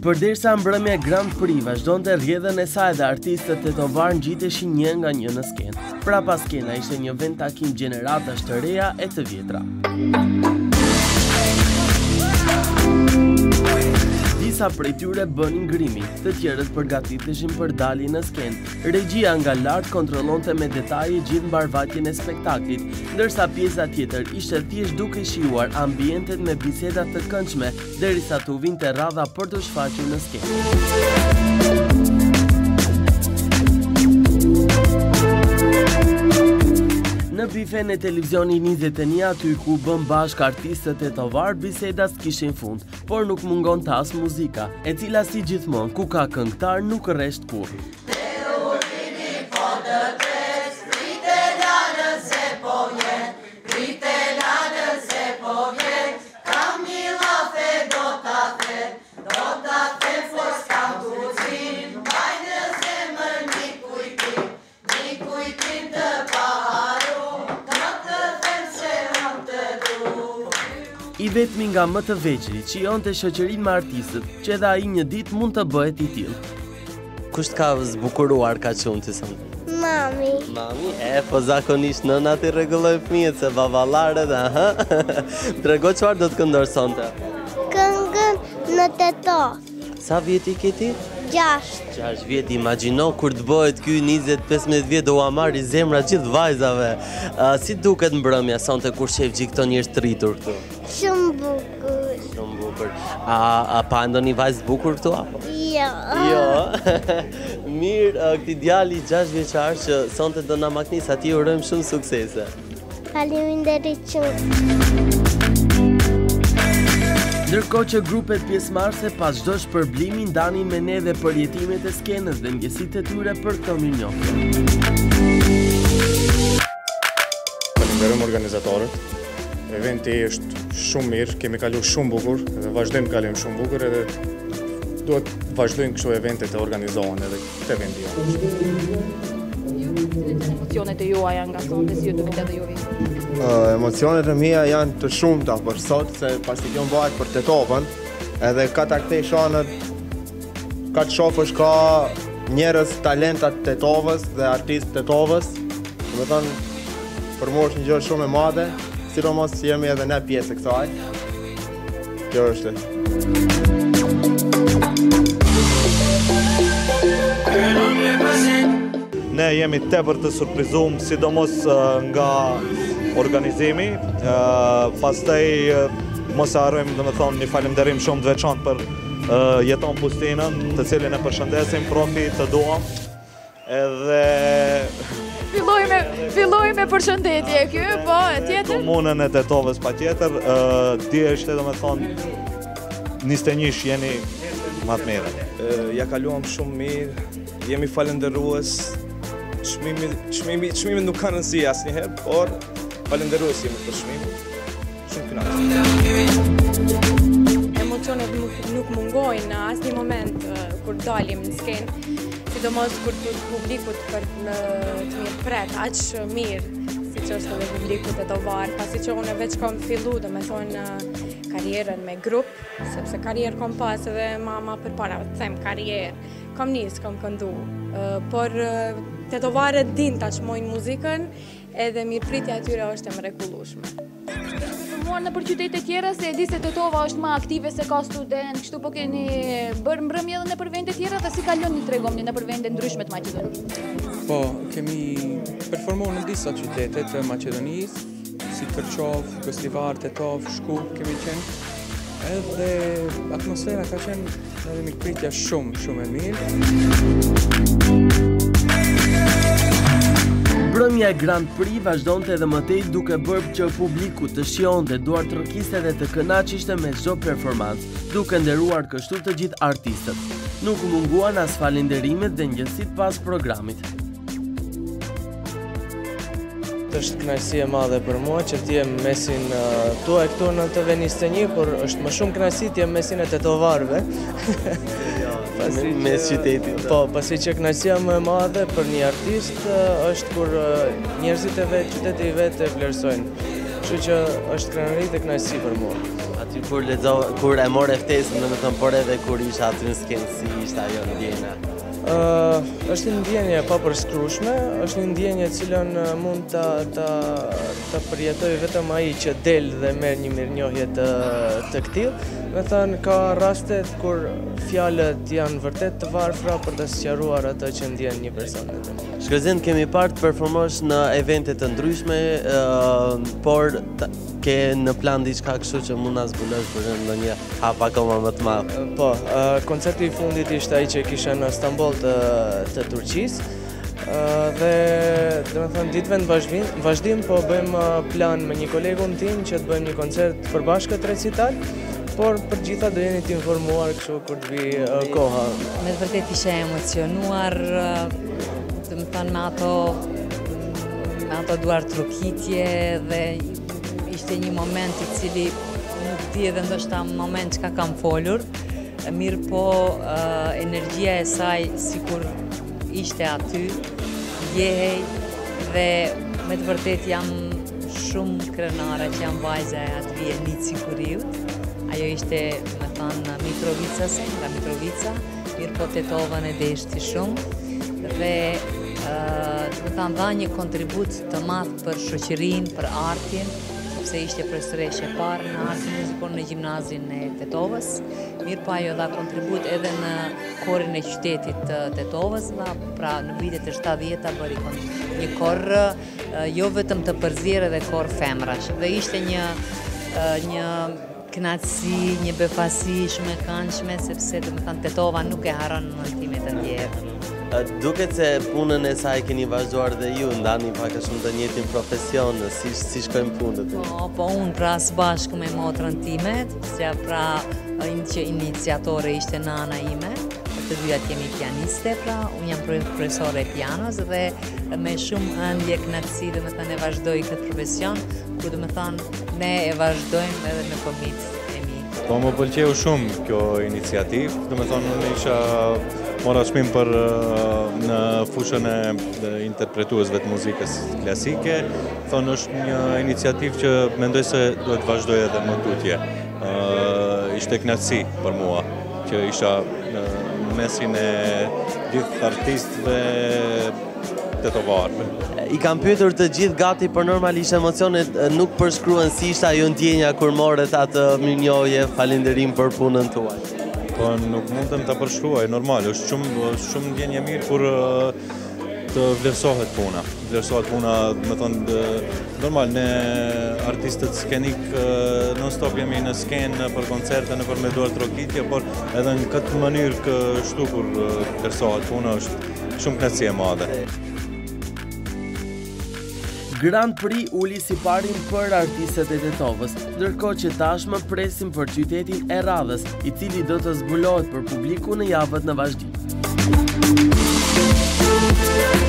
Përderisa mbrëmja Grand Prix vazhdonte rrjedhën e saj dhe artistët tetovar ngjiteshin një nga një në skenë. Prapa skena ishte një vend takim gjeneratash të reja e të vjetra. Disa prej tyre bënin ngrimi, të tjerët përgatiteshin për daljen në skenë. Regjia nga lart kontrollonte me detaje gjithë mbarvajtjen e spektaklit, ndërsa pjesa tjetër ishte thjesht duke shijuar ambientet me biseda të këndshme derisa të vinte radha për të shfaqur në skenë. Në bifen e televizionit 21 aty ku bën bashk artistët tetovar, bisedat kishin fund, por nuk mungon tas muzika, e cila si gjithmonë ku ka këngëtar nuk rresht kurrë. I vetmi nga më të vegjëri që jonte shoqërinë me artistët, që edhe ai një ditë mund të bëhet I tillë. Kush ka zbukuruar kaq shumë ti sonte? Mami. Mami? Po zakonisht nënat I rregullojnë fëmijët se baballarët, aha. Trego çfarë do të këndosh sonte? Këngën në tetor. Sa vjet I ke ti? 6 vjet, imagjino kur të bëhet ky 20-15 vjet do ua marrë zemra gjithë vajzave. Si duket mbrëmja sonte kur shef gjithë këto njerëz të rritur këtu? Shumë bukur. Shumë bukur. A pa ndonjë vajzë bukur këtu apo? Jo. Mirë, këti djali 6 vjeçar që sonte do na maknis, atij urojmë shumë suksese. Faleminderit shumë. Ndërkohë që grupet pjesëmarrëse pas çdo shpërblimi ndanin me ne dhe përjetimet e skenës dhe ndjesitë e tyre për këto mirënjohje. Falenderojmë organizatorët. Eventi është shumë mirë, kemi kaluar shumë bukur dhe vazhdojmë të kalojmë shumë bukur edhe duhet vazhdojnë kështu evente të organizohen edhe këtë vendi jonë. Emocionet e juaja nga sonte, si ju duket edhe juve? Emocionet e mia janë të shumta për sot, se pasi kjo bëhet për Tetovën, edhe ka ta kthej shanët, ka të shofësh ka njerëz talentat Tetovës dhe artistë Tetovës. Do të thonë, për mua është një gjë shumë e madhe, sidomos që jemi edhe ne pjesë e kësaj. Kjo është. Ne jemi tepër të surprizuar, sidomos nga organizimi. Pastaj mos e harrojmë, domethënë, një falënderim shumë të veçantë për Jeton Pustinën, të cilin e përshëndesim, profi të duam. Edhe Filloj me përshëndetje ky, po, tjetër. Komunën e Tetovës patjetër, është domethënë 21 jeni më të mirë. Ja kaluam shumë mirë, jemi falënderues. Çmimi nuk ka rëndësi asnjëherë, por falënderues jemi për çmimin. Shumë kënaqur. Emocionet nuk mungojnë në asnjë moment kur dalim në skenë, sidomos kur publikut për të mirë pret aq mirë, siç është edhe publiku tetovar, pasi që unë veç kam filluar, domethënë, karrierën me grup, sepse karrierë kam pas edhe ma përpara, të them karrierë, kam këndu, por tetovarët din ta çmojnë muzikën edhe mirëpritja e tyre është e mrekullueshme. Performuar në qytete tjera, se e di se Tetova është më aktive se ka student, kështu po keni bërë mbrëmje edhe nëpër vende tjera dhe si kaloni tregomni nëpër vende ndryshme të Maqedonisë? Po, kemi performuar në disa qytete të Maqedonisë, si Kërçov, Gostivar, Tetov, Shkup kemi qenë. Edhe atmosfera ka qenë edhe mirëpritja shumë e mirë. Mbrëmja e Grand Prix vazhdonte edhe mëtej duke bërë që publiku të shionte, duart të rrokiste dhe të kënaqishte me çdo performancë, duke nderuar kështu të gjithë artistët. Nuk munguan as falënderimet dhe ngjësitë pas programit. Është kënaqësi e madhe për mua që të jem mesin tuaj këtu në TV21, por është më shumë kënaqësi të jem mesin e tetovarëve. Mes qytetit. Po, pasi që kënaqësia më e madhe për një artist është kur njerëzit e vet, qyteti I vet e vlerësojnë. Kështu që është krenari dhe kënaqësi për mua. Aty Kur e morë ftesën, domethënë, por edhe kur isha aty në skenë, si ishte ajo ndjenja? Është një ndjenje e papërshkrueshme, është një ndjenje e cilën mund ta përjetoj vetëm ai që del dhe merr një mirënjohje të këtij. Me thënë, ka rastet kur fjalët janë vërtet të varfra për të sqaruar atë që ndjen një person. Shkëllëzim, kemi parë të performosh në evente të ndryshme, por ke në plan diçka kështu që mund na zbulosh për ndonjë hap akoma më të madh? Po, koncerti i fundit ishte ai që kisha në Stamboll të Turqisë. Dhe domethënë ditëve në vazhdim po bëjmë plan me një kolegun tim që të bëjmë një koncert përbashkët recital, por për gjitha do jeni të informuar kështu kur të vi koha. Me të vërtet isha emocionuar, domethënë me ato duar trokitje dhe ishte një moment i cili nuk di edhe ndoshta moment çka kam folur, mirë po energjia e saj sikur ishte aty, ndjehej dhe me të vërtet jam shumë krenare që jam vajza e atë vije Nici Kuriut. Ajo ishte, me thënë, Mitrovicase, nga Mitrovica, mirë po Tetovën e deshti shumë dhe me thënë dha një kontribut të madh për shoqërinë, për artin, sepse ishte profesoreshe e parë në artin muzikor në gjimnazin e Tetovës. Mirë po ajo dha kontribut edhe në korin e qytetit të Tetovës, pra në vitet e 70-ta bëri një kor jo vetëm të përzierë edhe kor femrash. Dhe ishte një kënaqësi, një befasi shumë e këndshme, sepse domethënë Tetova nuk e harron mëntimet e ndjerë. Duket se punën e saj keni vazhduar dhe ju, ndani pak a shumë të njëjtin profesion, si shkojnë punët? Po unë pra së bashku me motrën time, se pra që iniciatore ishte nana ime, të dyja jemi pianiste, pra unë jam profesore e pianos dhe me shumë ëndje kënaqësi domethënë e vazhdoj këtë profesion, ku domethënë ne e vazhdojmë edhe me fëmijët e mi. Po më pëlqeu shumë kjo iniciativë, domethënë unë isha mora çmim për në fushën e interpretuesve të muzikës klasike. Thonë është një iniciativë që mendoj se duhet vazhdoj edhe më tutje. Ishte kënaqësi për mua që isha në mesin e gjithë artistëve tetovarëve. I kam pyetur të gjithë gati, por normalisht emocionet nuk përshkruan si ishte ajo ndjenja kur morët atë mirënjohje, falënderim për punën tuaj. Po nuk mundem ta përshkruaj, normal, është shumë ndjenje mirë kur të vlerësohet puna. Vlerësohet puna, me thonë, normal, ne artistët skenik non-stop jemi në skenë për koncerte, në për me duar trokitje, por edhe në këtë mënyrë kështu kur vlerësohet puna është shumë kënaqësi e madhe. Grand Prix uli si parin për artistët e Tetovës, ndërkohë që tashmë presim për qytetin e Radhës, i cili do të zbulohet për publiku në javët në vazhdim.